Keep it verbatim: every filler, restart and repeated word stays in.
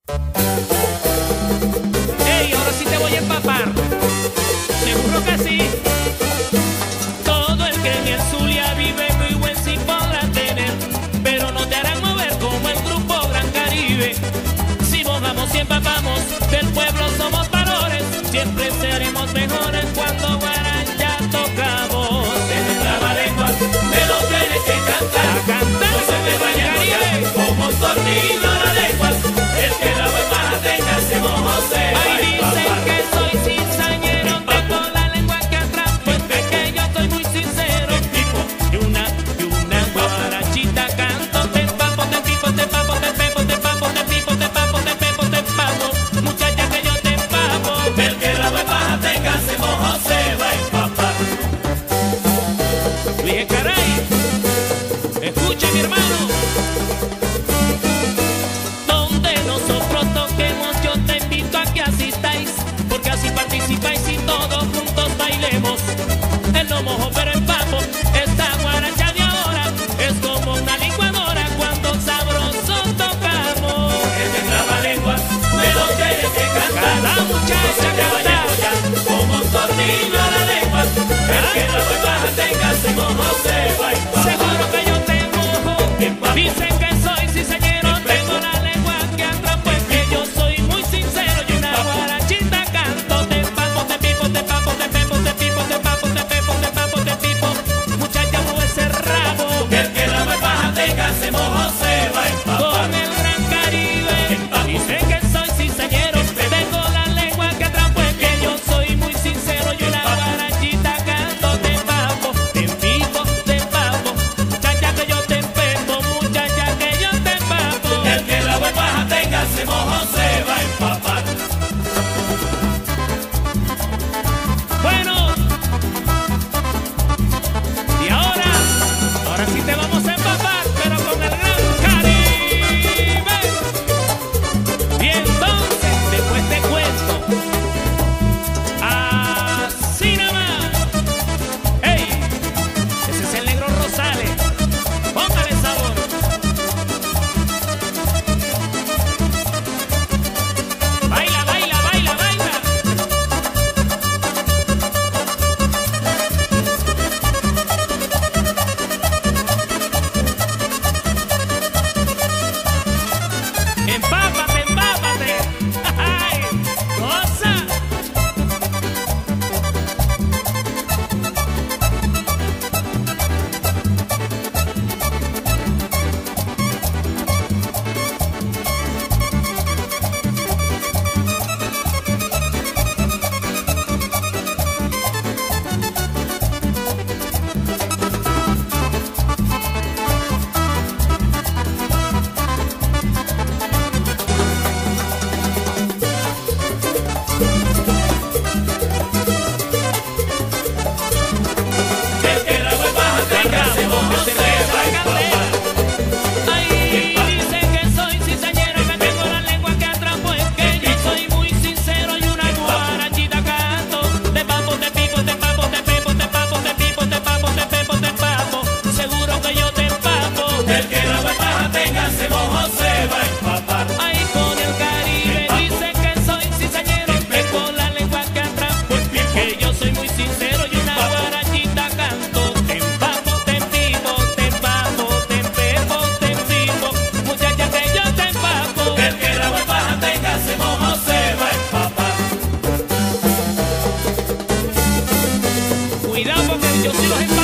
Ey, ahora sí te voy a empapar. Seguro que sí. Todo el que en el Zulia vive muy buen sí podrá tener, pero no te harán mover como el grupo Gran Caribe. Si mojamos y empapamos, del pueblo somos valores, siempre seremos mejores cuando Guarachá tocamos. En el trabalengua me lo tienes que cantar, A cantar no se me vaya a enrollar como un tornillo a la lengua. El que la huepa tenga se mojo se va Ay, a dicen empapar. que soy cizañero, tengo la lengua que atrapo, es que yo soy muy sincero. Y una, y una guarachita canto, te empapo, te pipo, te empapo, te pepo, te empapo, te pipo, te empapo, te pepo, te empapo. Muchacha que yo te empapo. El que la huepa tenga se mojo se va a empapar. Dije, caray, escuche mi hermano. Donde nosotros toquemos, yo te invito a que asistáis, porque así participáis y todos juntos bailemos. El no mojo pero empapo, esta guaracha de ahora es como una licuadora cuando sabroso tocamos. En el trabalengua me lo tienes que cantar, Cada no muchacha se me vaya a cantar. enrollar como un tornillo a la lengua. El que la huepa tenga se mojo se va a empapar. Seguro que yo te mojo. Dicen que soy cizañero, tengo la lengua que atrapo, es que yo soy muy sincero y una guarachita canto. Te empapo, te pipo, te papo, te pepo, te pipo, te papo, te pepo, te papo, te pipo. Muchacha, mueve ese rabo. El que la huepa tenga se mojo se va a empapar. Con el Gran Caribe. Dicen que soy cizañero, tengo la lengua que atrapo, es que yo soy muy sincero y una guarachita canto. Te empapo, te pipo, te papo. Muchacha que yo te empepo, muchacha que yo te empapo. El que la huepa tenga se mojo se va a empapar. Bueno, y ahora, ahora sí te vamos a empapar, pero con el Gran Caribe. Y entonces, después te cuento, así nada más. ¡Ey! Ese es el Negro Rosales. Póngale sabor. Baila, baila, baila, baila. Empápate, empápate. ¡Ay! ¡Goza! El que la huepa tenga se mojo se va a empapar. Ay, dicen que soy cizañero, que tengo la lengua que atrapo, es que yo soy muy sincero y una guarachita canto. Te papo, te pipo, te papo, te pepo, te papo, te pipo, te papo, te pepo, te papo. Seguro que yo te empapo. El que la huepa tenga se mojo se va a empapar. Ay, con el Caribe dicen que soy cizañero, tengo la lengua que atrapo, es que yo soy muy sincero y una guarachita canto. Te empapo, te pipo, te papo, te pepo, te pipo. Muchacha que yo te empapo. El que la huepa tenga se mojo se va a empapar. Cuidado porque yo sí los empapo.